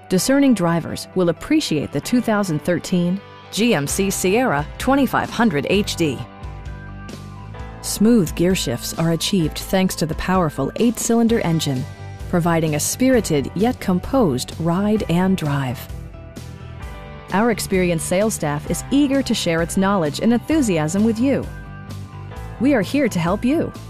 Discerning drivers will appreciate the 2013 GMC Sierra 2500 HD. Smooth gear shifts are achieved thanks to the powerful 8-cylinder engine, providing a spirited yet composed ride and drive. Our experienced sales staff is eager to share its knowledge and enthusiasm with you. We are here to help you.